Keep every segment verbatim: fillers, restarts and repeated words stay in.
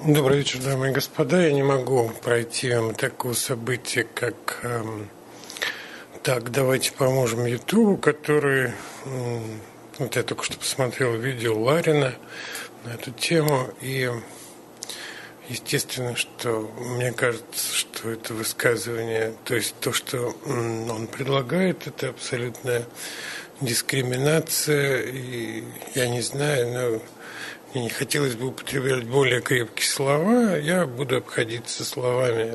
Добрый вечер, дамы и господа. Я не могу пройти вам такое событие, как эм, так, давайте поможем Ютубу, который, эм, вот я только что посмотрел видео Ларина на эту тему, и естественно, что мне кажется, что это высказывание, то есть то, что эм, он предлагает, это абсолютная дискриминация, и я не знаю, но мне не хотелось бы употреблять более крепкие слова, я буду обходиться словами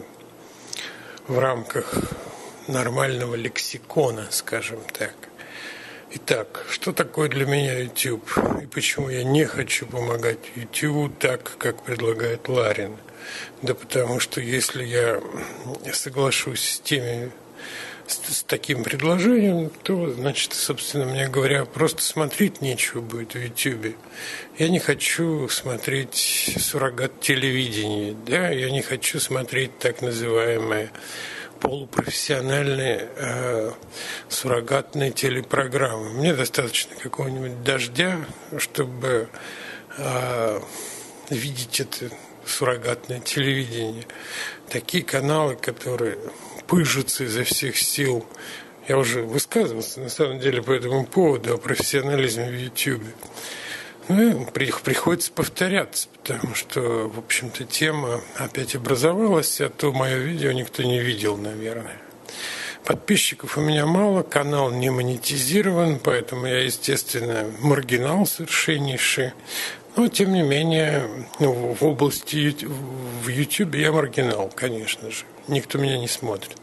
в рамках нормального лексикона, скажем так. Итак, что такое для меня YouTube и почему я не хочу помогать YouTube так, как предлагает Ларин? Да потому что если я соглашусь с теми, с, с таким предложением, то, значит, собственно мне говоря, просто смотреть нечего будет в YouTube. Я не хочу смотреть суррогат телевидения, да, я не хочу смотреть так называемые полупрофессиональные э, суррогатные телепрограммы. Мне достаточно какого-нибудь дождя, чтобы э, видеть это суррогатное телевидение. Такие каналы, которые пыжатся изо всех сил. Я уже высказывался, на самом деле, по этому поводу о профессионализме в YouTube. Ну, приходится повторяться, потому что, в общем-то, тема опять образовалась, а то мое видео никто не видел, наверное. Подписчиков у меня мало, канал не монетизирован, поэтому я, естественно, маргинал совершеннейший. Но, тем не менее, ну, в области в YouTube я маргинал, конечно же. Никто меня не смотрит.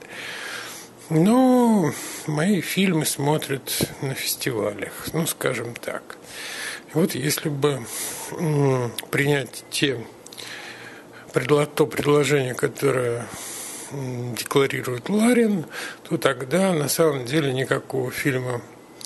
Но мои фильмы смотрят на фестивалях, ну, скажем так. Вот если бы принять те, то предложение, которое декларирует Ларин, то тогда на самом деле никакого фильма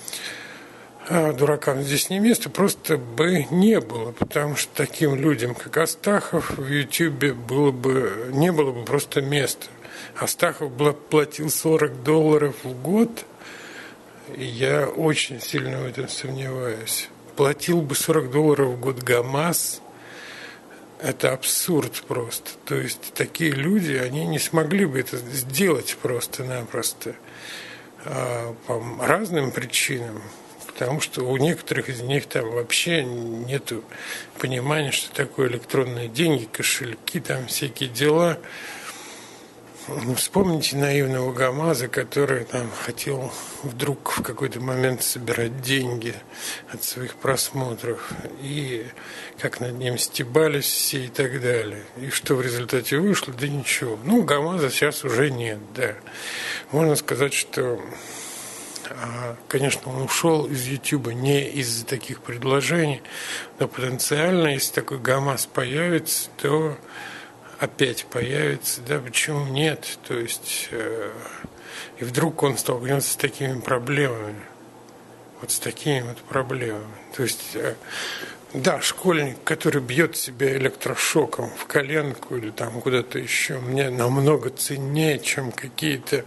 «Дуракам здесь не место» просто бы не было, потому что таким людям, как Астахов, в Ютьюбе было бы, не было бы просто места. Астахов платил сорок долларов в год, и я очень сильно в этом сомневаюсь. Платил бы сорок долларов в год ГАМАЗ, это абсурд просто. То есть такие люди, они не смогли бы это сделать просто-напросто по разным причинам. Потому что у некоторых из них там вообще нет понимания, что такое электронные деньги, кошельки, там всякие дела. Вспомните наивного ГАМАЗа, который там хотел вдруг в какой-то момент собирать деньги от своих просмотров. И как над ним стебались все и так далее. И что в результате вышло? Да ничего. Ну, ГАМАЗа сейчас уже нет, да. Можно сказать, что... Конечно, он ушел из Ютуба не из-за таких предложений, но потенциально, если такой ГАМАЗ появится, то опять появится, да, почему нет? То есть, э, и вдруг он столкнется с такими проблемами, вот с такими вот проблемами. То есть, э, да, школьник, который бьет себя электрошоком в коленку или там куда-то еще, мне намного ценнее, чем какие-то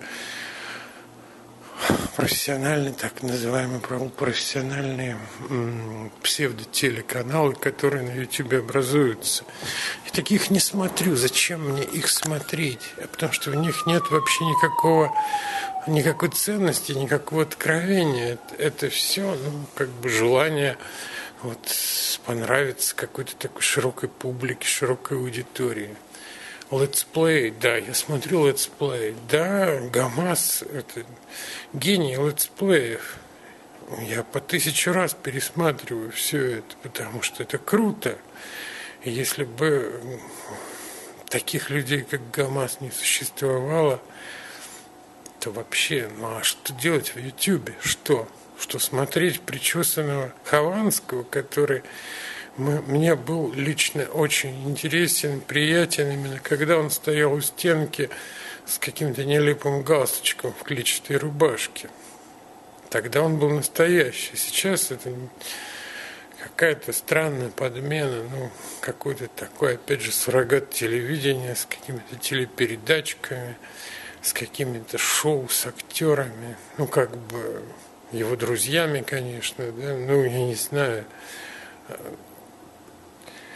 профессиональные, так называемые профессиональные псевдотелеканалы, которые на YouTube образуются. Я таких не смотрю. Зачем мне их смотреть? Потому что в них нет вообще никакого, никакой ценности, никакого откровения. Это, это все, ну, как бы желание вот, понравиться какой-то такой широкой публике, широкой аудитории. Летсплей, да, я смотрю летсплей. Да, ГАМАЗ – это гений летсплеев. Я по тысячу раз пересматриваю все это, потому что это круто. И если бы таких людей, как ГАМАЗ, не существовало, то вообще, ну а что делать в Ютьюбе? Что? Что смотреть причесанного Хованского, который... Мне был лично очень интересен, приятен именно, когда он стоял у стенки с каким-то нелепым галстучком в клетчатой рубашке. Тогда он был настоящий. Сейчас это какая-то странная подмена, ну, какой-то такой, опять же, суррогат телевидения с какими-то телепередачками, с какими-то шоу, с актерами, ну, как бы его друзьями, конечно, да, ну, я не знаю.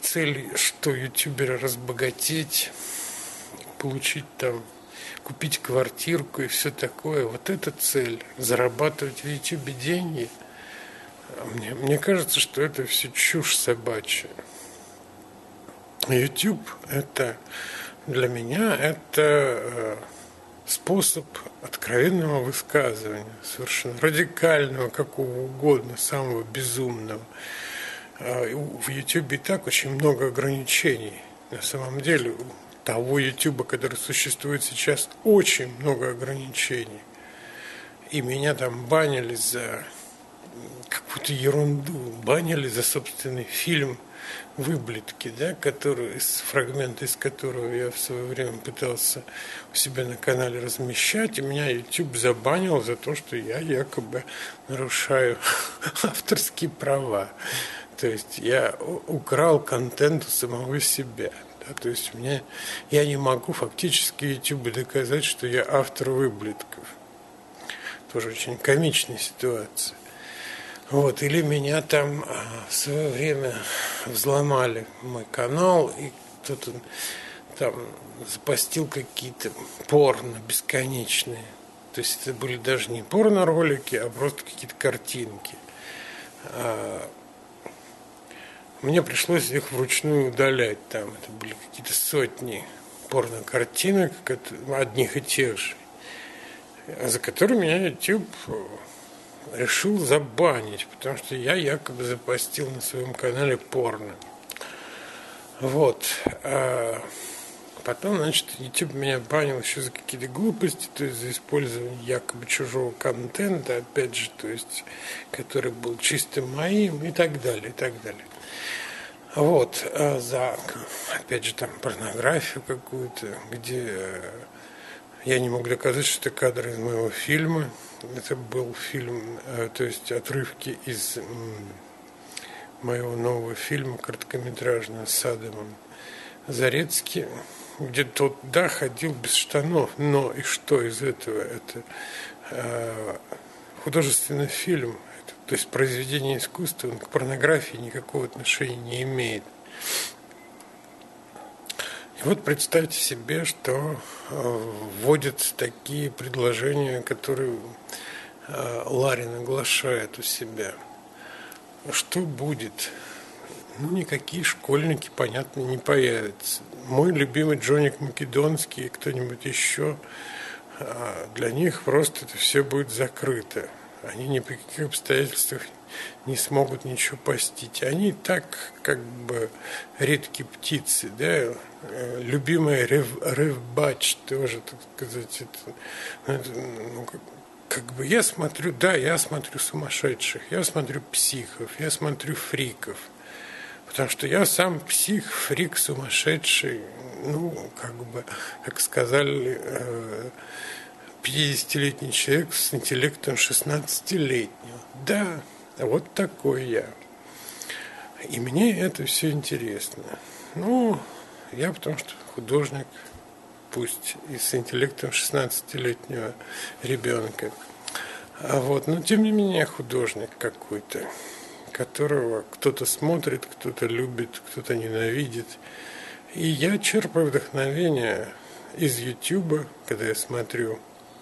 цель, что ютубера разбогатеть, получить там, купить квартирку и все такое. Вот эта цель. Зарабатывать в ютубе деньги. Мне, мне кажется, что это все чушь собачья. YouTube это для меня это способ откровенного высказывания, совершенно радикального, какого угодно, самого безумного. В YouTube и так очень много ограничений. На самом деле у того YouTube, который существует сейчас, очень много ограничений. И меня там банили за какую-то ерунду, банили за собственный фильм «Выблетки», да, который, фрагмент из которого я в свое время пытался у себя на канале размещать, и меня YouTube забанил за то, что я якобы нарушаю авторские права. То есть я украл контент у самого себя. Да, то есть у меня, я не могу фактически YouTube доказать, что я автор «Выблетков». Тоже очень комичная ситуация. Вот, или меня там в свое время взломали мой канал, и кто-то там запостил какие-то порно бесконечные. То есть это были даже не порно-ролики, а просто какие-то картинки. Мне пришлось их вручную удалять. Там это были какие-то сотни порно-картинок, одних и тех же, за которые меня YouTube решил забанить, потому что я якобы запостил на своем канале порно. Вот. А потом, значит, YouTube меня банил еще за какие-то глупости, то есть за использование якобы чужого контента, опять же, то есть, который был чисто моим и так далее, и так далее. Вот. А за, опять же, там порнографию какую-то, где я не мог доказать, что это кадры из моего фильма. Это был фильм, то есть отрывки из моего нового фильма короткометражного с Адамом Зарецким, где тот, да, ходил без штанов, но и что из этого? Это э, художественный фильм, это, то есть произведение искусства, он к порнографии никакого отношения не имеет. И вот представьте себе, что э, вводятся такие предложения, которые э, Ларин оглашает у себя. Что будет? Ну, никакие школьники, понятно, не появятся. Мой любимый Джоник Македонский и кто-нибудь еще, э, для них просто это все будет закрыто. Они ни при каких обстоятельствах не смогут ничего постить. Они так, как бы, редкие птицы, да, любимая Рев, Ревбач тоже, так сказать, это, ну, как, как бы я смотрю, да, я смотрю сумасшедших, я смотрю психов, я смотрю фриков, потому что я сам псих, фрик, сумасшедший, ну, как бы, как сказали, пятидесятилетний человек с интеллектом шестнадцатилетнего. Да, вот такой я. И мне это все интересно. Ну, я потому что художник, пусть и с интеллектом шестнадцатилетнего ребенка. А вот, но тем не менее художник какой-то, которого кто-то смотрит, кто-то любит, кто-то ненавидит. И я черпаю вдохновение из Ютуба, когда я смотрю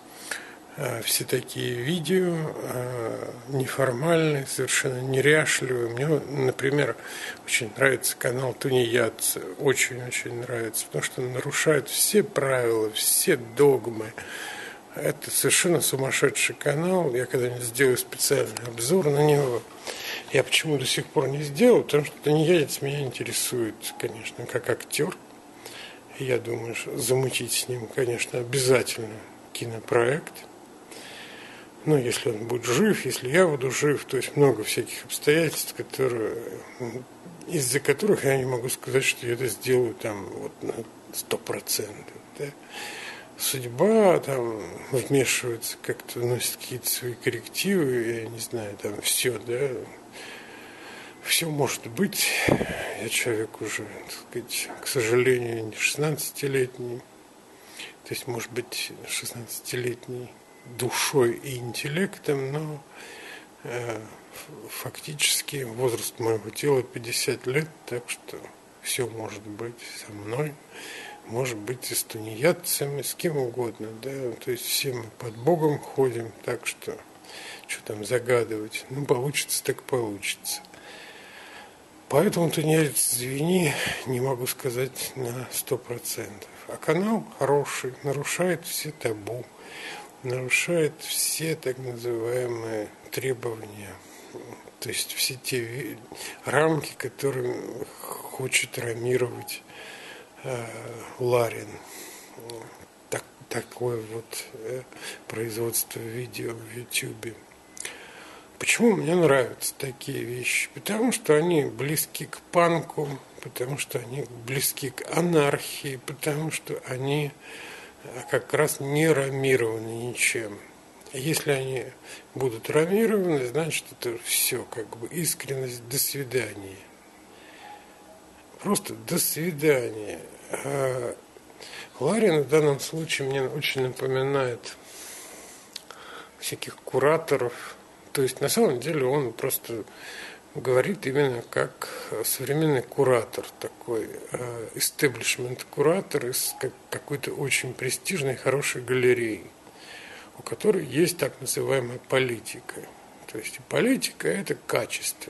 все такие видео неформальные, совершенно неряшливые. Мне, например, очень нравится канал Тунеядца, очень-очень нравится, потому что он нарушает все правила, все догмы. Это совершенно сумасшедший канал. Я когда-нибудь сделаю специальный обзор на него. Я почему до сих пор не сделал, потому что Тунеядец меня интересует, конечно, как актер. Я думаю, что замутить с ним, конечно, обязательно кинопроект. Ну, если он будет жив, если я буду жив, то есть много всяких обстоятельств, которые, из-за которых я не могу сказать, что я это сделаю там вот на сто процентов. Да. Судьба там вмешивается, как-то вносит какие-то свои коррективы, я не знаю, там все, да, все может быть. Я человек уже, так сказать, к сожалению, не шестнадцатилетний, то есть, может быть, шестнадцатилетний душой и интеллектом, но э, фактически возраст моего тела пятьдесят лет, так что все может быть со мной, может быть и с тунеядцами, с кем угодно, да, то есть все мы под Богом ходим, так что, что там загадывать, ну, получится так получится. Поэтому тунеядец, извини, не могу сказать на сто процентов. А канал хороший, нарушает все табу, нарушает все так называемые требования, то есть все те рамки, которые хочет рамировать э, Ларин. Так, такое вот э, производство видео в Ютубе. Почему мне нравятся такие вещи? Потому что они близки к панку, потому что они близки к анархии, потому что они как раз не рамированы ничем. Если они будут рамированы, значит, это все как бы искренность, до свидания. Просто до свидания. А Ларин в данном случае мне очень напоминает всяких кураторов. То есть на самом деле он просто говорит именно как современный куратор, такой истеблишмент-куратор из какой-то очень престижной, хорошей галереи, у которой есть так называемая политика. То есть политика – это качество.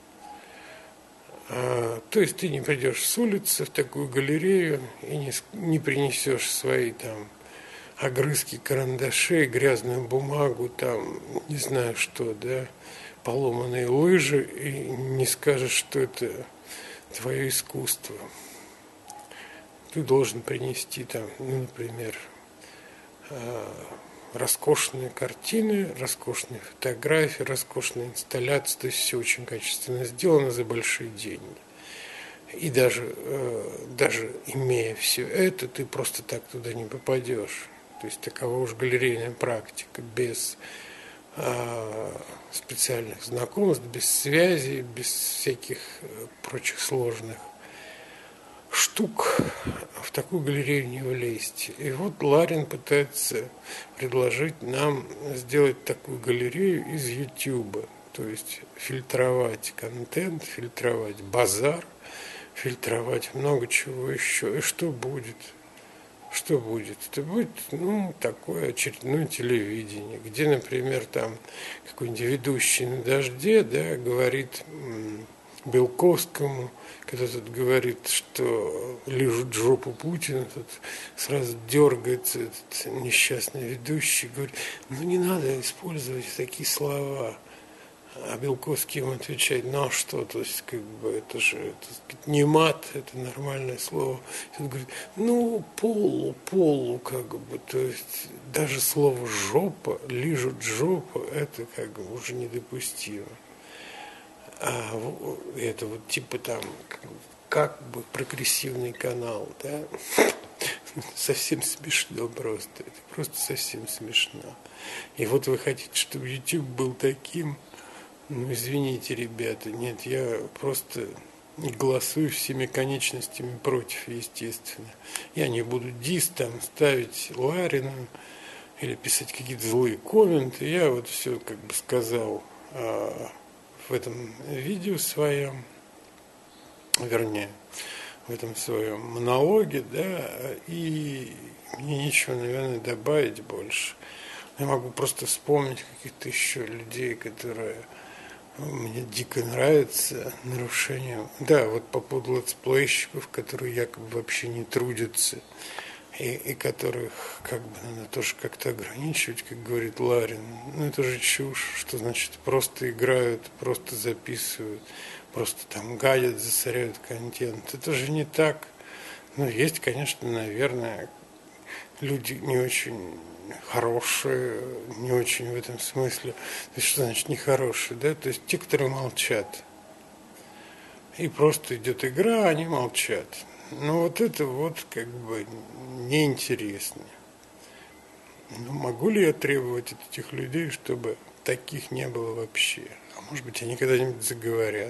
А, то есть ты не придешь с улицы в такую галерею и не, не принесешь свои там огрызки карандашей, грязную бумагу, там, не знаю что, да, поломанные лыжи, и не скажешь, что это твое искусство. Ты должен принести там, ну, например, роскошные картины, роскошные фотографии, роскошные инсталляции, то есть все очень качественно сделано за большие деньги. И даже, даже имея все это, ты просто так туда не попадешь. То есть такова уж галерейная практика, без а, специальных знакомств, без связей, без всяких прочих сложных штук в такую галерею не влезть. И вот Ларин пытается предложить нам сделать такую галерею из Ютуба, то есть фильтровать контент, фильтровать базар, фильтровать много чего еще. И что будет? Что будет? Это будет, ну, такое очередное телевидение, где, например, там какой-нибудь ведущий на дожде, да, говорит Белковскому, когда тот говорит, что лижут жопу Путина, тут сразу дергается этот несчастный ведущий, говорит, ну не надо использовать такие слова. А Белковский ему отвечает, ну а что, то есть как бы это же это, не мат, это нормальное слово. И он говорит, ну полу, полу как бы, то есть даже слово жопа, лижут жопу, это как бы уже недопустимо. А это вот типа там как бы прогрессивный канал, да, совсем смешно просто, это просто совсем смешно. И вот вы хотите, чтобы YouTube был таким. Ну, извините, ребята, нет, я просто голосую всеми конечностями против, естественно. Я не буду дис там ставить Ларину или писать какие-то злые комменты. Я вот все как бы сказал а, в этом видео своем, вернее, в этом своем монологе, да, и мне нечего, наверное, добавить больше. Я могу просто вспомнить каких-то еще людей, которые... Мне дико нравится нарушение. Да, вот по поводу летсплейщиков, которые якобы вообще не трудятся, и, и которых как бы надо тоже как-то ограничивать, как говорит Ларин. Ну это же чушь, что значит просто играют, просто записывают, просто там гадят, засоряют контент. Это же не так. Ну, есть, конечно, наверное, люди не очень хорошие, не очень в этом смысле. То есть, что значит нехорошие, да? То есть те, которые молчат. И просто идет игра, они молчат. Но вот это вот как бы неинтересно. Ну, могу ли я требовать от этих людей, чтобы таких не было вообще? А может быть, они когда-нибудь заговорят.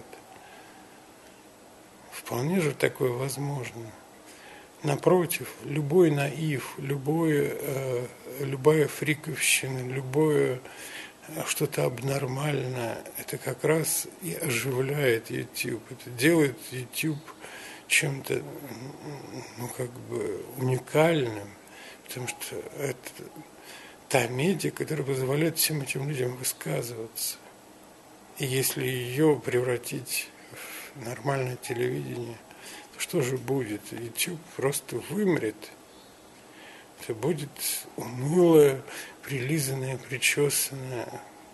Вполне же такое возможно. Напротив, любой наив, любое, э, любая фриковщина, любое что-то абнормальное, это как раз и оживляет YouTube. Это делает YouTube чем-то, ну, как бы уникальным, потому что это та медиа, которая позволяет всем этим людям высказываться. И если ее превратить в нормальное телевидение, то что же будет? YouTube просто вымрет. Это будет унылое, прилизанное, причесанное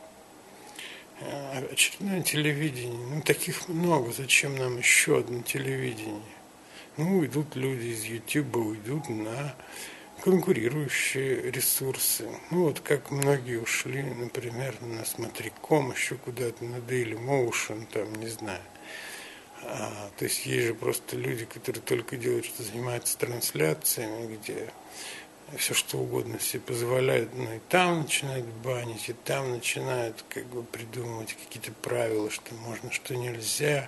очередное телевидение. Ну, таких много. Зачем нам еще одно телевидение? Ну, уйдут люди из YouTube, уйдут на конкурирующие ресурсы. Ну, вот как многие ушли, например, на Смотриком, еще куда-то, на Dailymotion, там, не знаю. А, то есть есть же просто люди, которые только делают, что занимаются трансляциями, где все что угодно все позволяют, но и там начинают банить, и там начинают как бы придумывать какие-то правила, что можно, что нельзя.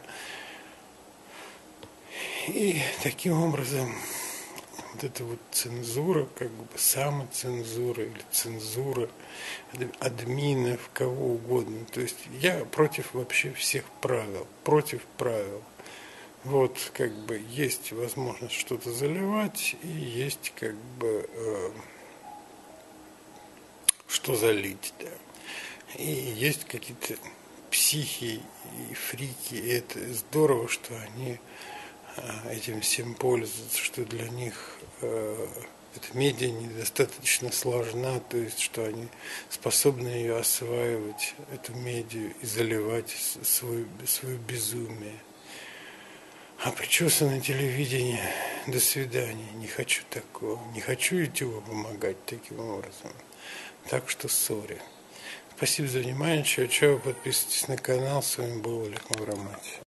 И таким образом вот эта вот цензура, как бы самоцензура или цензура админов, кого угодно. То есть я против вообще всех правил, против правил. Вот как бы есть возможность что-то заливать, и есть как бы э, что залить, да. И есть какие-то психи и фрики, и это здорово, что они э, этим всем пользуются, что для них э, эта медиа недостаточно сложна, то есть что они способны ее осваивать, эту медиа, и заливать свое, свое безумие. А причесанное телевидение, до свидания, не хочу такого, не хочу YouTube помогать таким образом. Так что сори. Спасибо за внимание, чао-чао, подписывайтесь на канал, с вами был Олег Мавроматий.